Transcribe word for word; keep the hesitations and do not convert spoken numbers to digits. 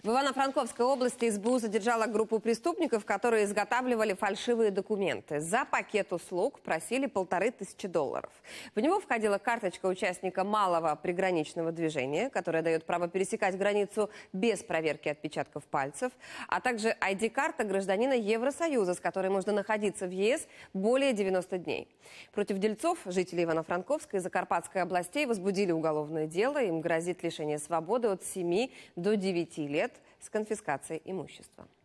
В Ивано-Франковской области СБУ задержала группу преступников, которые изготавливали фальшивые документы. За пакет услуг просили полторы тысячи долларов. В него входила карточка участника малого приграничного движения, которая дает право пересекать границу без проверки отпечатков пальцев, а также ай ди-карта гражданина Евросоюза, с которой можно находиться в е эс более девяноста дней. Против дельцов жители Ивано-Франковской и Закарпатской областей возбудили уголовное дело. Им грозит лишение свободы от семи до девяти лет с конфискацией имущества.